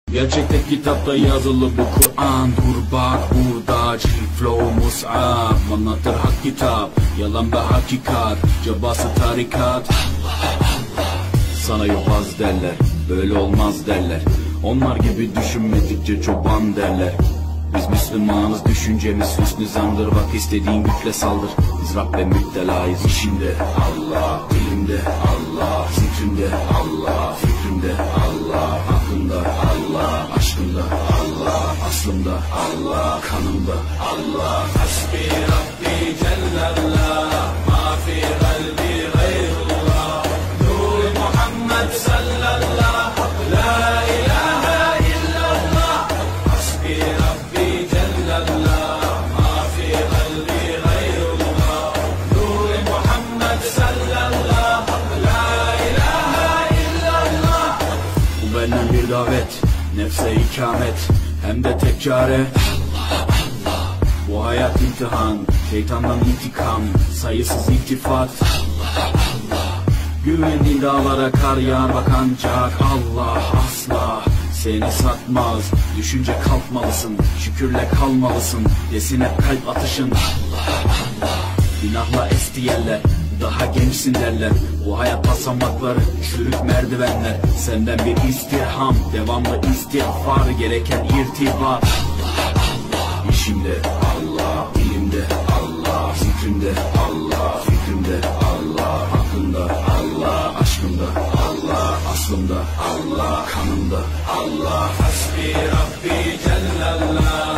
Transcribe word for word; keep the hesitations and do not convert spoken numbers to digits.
Gerçekte kitapta yazılı bu Kur'an. Dur bak burada cilt flow mus'ab. Anlatır hak kitap, yalan ve hakikat. Cabası tarikat. Sana yobaz derler, böyle olmaz derler. Onlar gibi düşünmedikçe çoban derler. Biz Müslümanız, düşüncemiz hüsnü zandır. Bak istediğin güçle saldır. Biz Rabbe müptelayız. İşimde Allah, dilimde Allah, zikrimde Allah, fikrimde Allah, aklımda Allah, aşkımda Allah, aslımda Allah, kanımda Allah. Hasbi Rabbi Cellallah, ma fi kalbi gayrullah. Nur Muhammed sallallahu, la ilahe illallah. Hasbi Rabbi Cellallah, ma fi kalbi gayrullah. Nur Muhammed sallallahu, la ilahe illallah. Bu benden bir davet, nefse ikamet, hem de tek çare Allah Allah. Bu hayat imtihan, şeytandan intikam, sayısız iltifat Allah Allah. Güvendiğin dağlara kar yağar bak ancak Allah asla seni satmaz. Düşünce kalkmalısın, şükürle kalmalısın. Desin hep kalp atışın Allah Allah. Günahla esti yerler, daha gençsin derler. Bu hayat basamakları, çürük merdivenler. Senden bir istirham, devamlı istiğfar, gereken irtibat Allah Allah. İşimde Allah, dilimde Allah, zikrimde Allah, fikrimde Allah, aklımda Allah, aşkımda Allah, aslımda Allah, kanımda Allah. Hasbi Rabbi Cellallah.